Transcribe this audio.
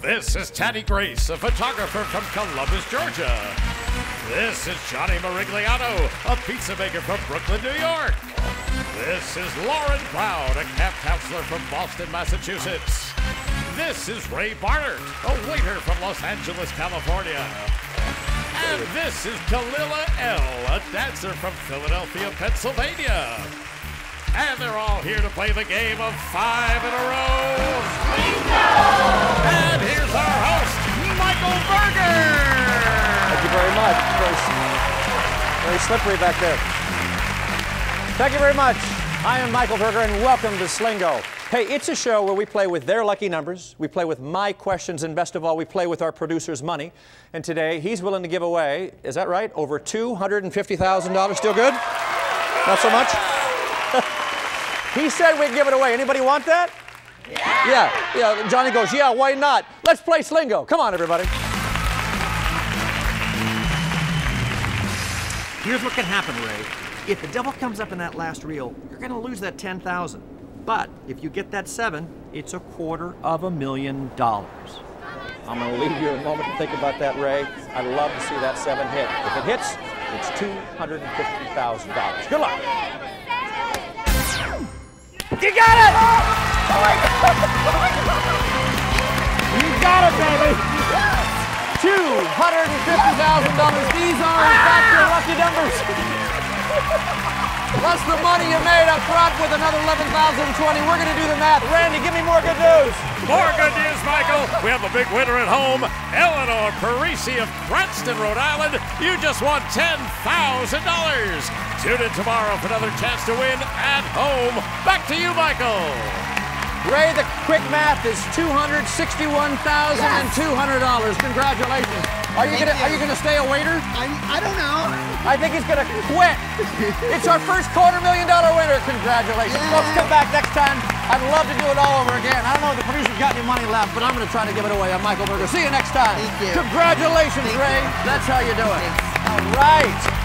This is Taddy Grace, a photographer from Columbus, Georgia. This is Johnny Marigliano, a pizza maker from Brooklyn, New York. This is Lauren Brown, a camp counselor from Boston, Massachusetts. This is Ray Barnard, a waiter from Los Angeles, California. And this is Kalila L., a dancer from Philadelphia, Pennsylvania. And they're all here to play the game of 5 in a row. Slingo! And here's our host, Michael Berger. Thank you very much. Very slippery back there. Thank you very much. I am Michael Berger, and welcome to Slingo. Hey, it's a show where we play with their lucky numbers, we play with my questions, and best of all, we play with our producer's money. And today, he's willing to give away, is that right, over $250,000? Still good? Not so much? He said we'd give it away. Anybody want that? Yeah. Johnny goes, yeah, why not? Let's play Slingo. Come on, everybody. Here's what can happen, Ray. If the devil comes up in that last reel, you're going to lose that $10,000. But if you get that 7, it's $250,000. I'm going to leave you a moment to think about that, Ray. I'd love to see that 7 hit. If it hits, it's $250,000. Good luck. You got it! Oh my God! You got it, baby! $250,000. These are, in fact, your lucky numbers. Plus the money you made up front with another $11,020. We're going to do the math. Randy, give me more good news. More good news, Michael. We have a big winner at home. Eleanor Parisi of Cranston, Rhode Island. You just won $10,000. Tune in tomorrow for another chance to win at home. Back to you, Michael. Ray, the quick math is $261,200. Congratulations. Are you gonna stay a waiter? I don't know. I think he's gonna quit. It's our first $250,000 winner. Congratulations. Yeah. Folks, come back next time. I'd love to do it all over again. I don't know if the producer's got any money left, but I'm gonna try to give it away. I'm Michael Berger. See you next time. Thank you. Congratulations, Ray. That's how you do it. All right.